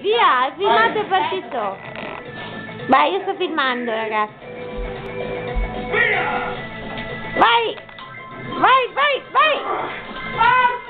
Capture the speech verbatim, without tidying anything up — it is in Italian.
via, il filmato è partito. Vai, io sto filmando, ragazzi. Vai! Vai, vai, vai!